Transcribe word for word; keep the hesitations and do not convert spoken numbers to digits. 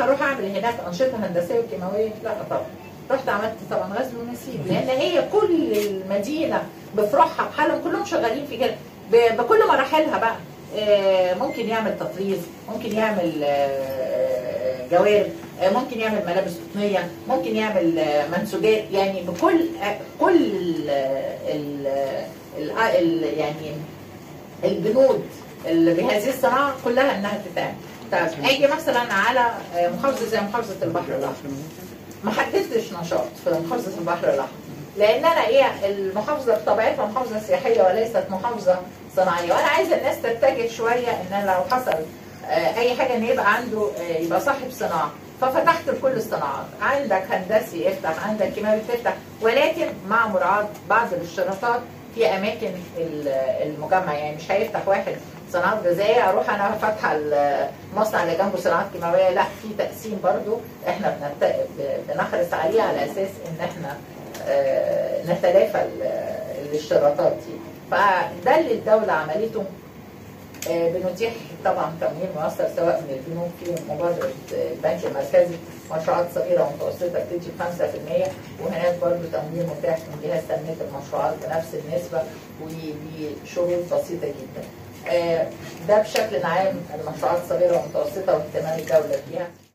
هروح اعمل هناك انشطه هندسيه وكيماويه؟ لا طبعا. رحت عملت طبعا غزل ونسيج، لان هي كل المدينه بفروعها بحالهم كلهم شغالين في كده بكل مراحلها بقى. ممكن يعمل تطريز، ممكن يعمل جوارب، ممكن يعمل ملابس قطنيه، ممكن يعمل منسوجات، يعني بكل كل ال ال يعني البنود اللي بهذه الصناعه كلها انها تتعمل. طيب اجي مثلا على محافظه زي محافظه البحر الاحمر، ما حددتش نشاط في محافظه البحر الاحمر، لان انا ايه، المحافظه بطبيعتها محافظه سياحيه وليست محافظه صناعيه، وانا عايزه الناس تتجه شويه ان أنا لو حصل اي حاجه ان يبقى عنده يبقى صاحب صناعه، ففتحت لكل الصناعات، عندك هندسي افتح، عندك كيماوي تفتح، ولكن مع مراعاه بعض الاشتراطات في اماكن المجمع. يعني مش هيفتح واحد صناعات غذائيه اروح انا فاتحه المصنع اللي جنبه صناعات كيماويه، لا، في تقسيم برضو احنا بنحرص عليه على اساس ان احنا نتلافى الاشتراطات دي. فده اللي الدوله عملته. بنتيح طبعا تمويل مؤثر سواء من البنوك في مبادره البنك المركزي، مشروعات صغيره ومتوسطه بتدي خمسة في المية، وهناك برضه تمويل متاح من جهاز تنميه المشروعات بنفس النسبه وبشروط بسيطه جدا. ده بشكل عام المشروعات الصغيره والمتوسطه واهتمام الدوله فيها.